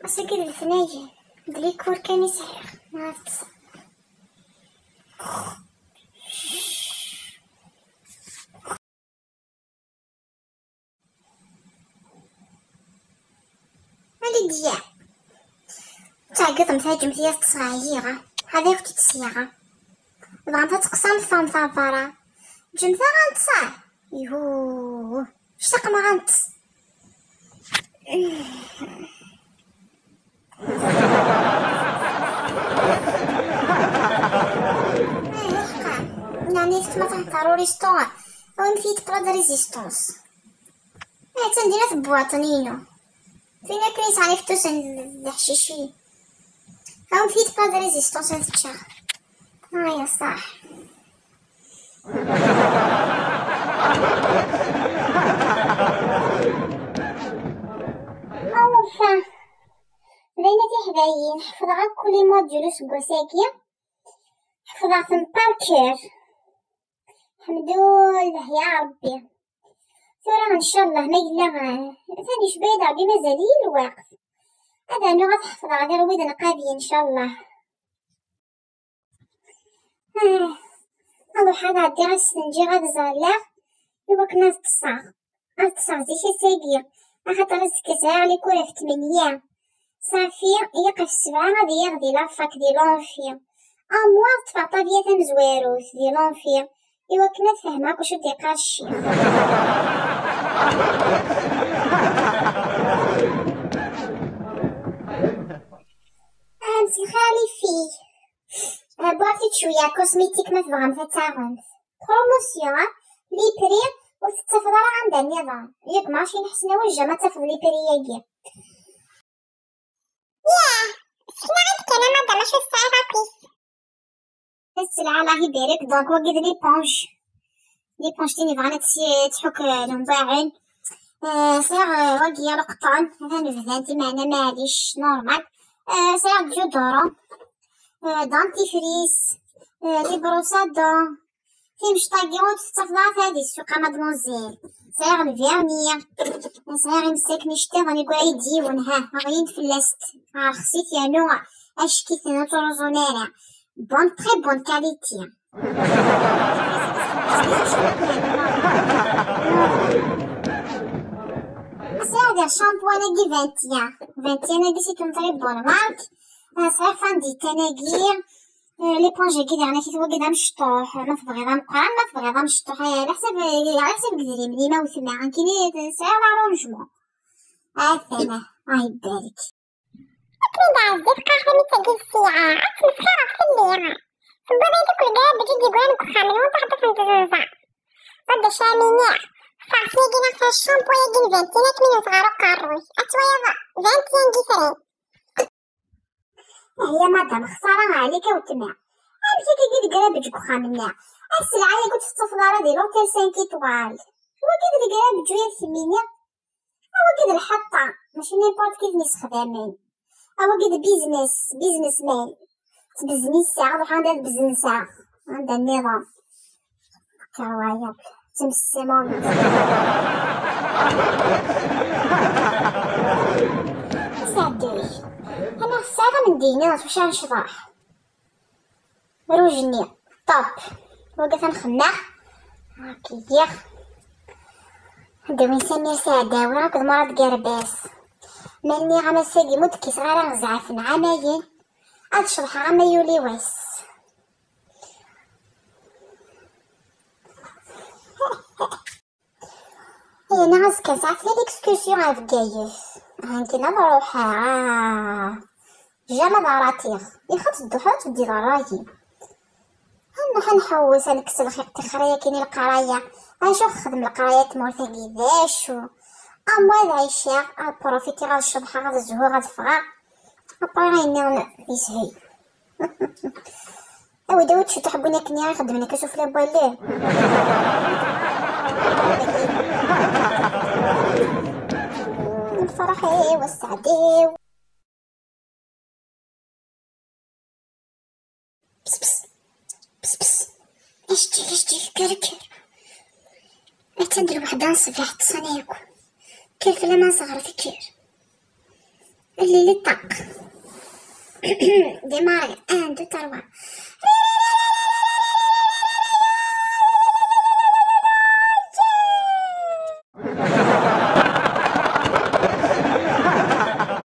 أساكي الثنايا دليكور كان يسحر ما تص مالي ديا تعقد متهاجم فيا تصاعيرة هذه اختي تسيارة بغاتها تقسم فام فافارة جمتها غنتصاع يهو شتاق ما غنتص يعني ما تهضروا ريستوران او نفيت بلا د ريزيستونس تنديرها في بواطنينو فينا كريس على فتوس الحشيشي او نفيت بلا د ريزيستونس هتشا يا صح اوفا بيناتي حدايين حفظها كل موديول سكوساكيا حفظها في الباركير الحمدلله يا ربي ثورة ان شاء الله ما يلا ثاني شبيد ربي مازالي الوقت هذا انا غتحفظها غير ودن قابي ان شاء الله هذا حاجة عدي غنستنجي غتزالع يبقى كنا تصاغ زيشي ساقية خاطر السكسار لي كورة في 8 صافي يقف 7 غادي يغدي لافاك دي لونفي اموا تفاطا بيا تمزواروث دي لونفي ايوا كنا تفهمك واش دي قارشي امسي خالي فيه بغيت شويه كوسميتيك ما تبغى تاغون بروموسيون لي بري وتتفضل عند النظام ياك ماشي نحسن وجه ما تفضل لي بري ياكي ياه سكنا عندك انا ما دامش الساعه هاكي السلعه الله يبارك دونك وقد لي بونج تيني بغانا تحك المباعن صيغ وقيا لقطان هذا نفذانتي معنا معليش نورمال صيغ جودورو دانتيفريس لي بروسادون في مشطاقيون تتفضل هذه السوقه مادموزيل صيغ الفيرنير صيغ يمسك نشتغل يقول يديونها غير فلست خصيت يا نوع اشكي ثناتورزونيرا بون تري بون كاليتي صيغ شامبوان انا 21 انا سي تون تري بون مارك صيغ فانديت انا ليبونج كي داغنا في توقد مشطوح ما تبغي غا مقران ما تبغي غا مشطوح على حسب قدري ملي ما وثما كاينين صيغ لارونجمون ثنا الله يبارك أكيد عزيز قهوة متاقي الساعة مسخرة في الليرة بابا كل قاعد بتجي يقولك خامل وتحت في التزنزع غدا شامينيع فارسي كينا في الشامبو يجي 21 من صغارو قاروي أتويضا 21 جيفرين هي مادام خسارة عليك وتمع امشي كي قراب تجيك خاملنا السلعة قلت في الصفدارة ديال لوتيل 5 ايطوال هو كده القراب جوية ثمينية هو كده الحطة ماشي نيمبورت كيف نستخدمين هو كده بيزنس مان تبزنيسا غادي ندير بزنسا عندها النظام كوايب تمسمون سادوي انا الساعه من ديناس واش غنشطح روجني طاب وقف نخمع هاكيا ندوي نسمير سعداوي راك مرض قرباس مالني غنساقي مدكي صغيره نزعف نعماين هاد شرحة غما يولي واس انا غاسكا ساعات ليكسكورسيون غا فكايس هانكينا نروحها جامع داراتيغ يخط الضحى تدي دراجي انا حنحوس نكسل خيقتي خرايا كاينين القرايه غنشوف خدم القرايه تمورثا كيفاش اما العشاء بروفيتي غا الصبح غا الزهور غا الفغا ابا غيناو يسهي او داود شو تحبوني كني غنخدم لك اشوف لي بالي الفرحي والسعدي بس بس بس بس اشتي كركر اتندر وحده نصفي حتى صنيكو كيف لما صغر فكير اللي طق. démarrer 1 2 3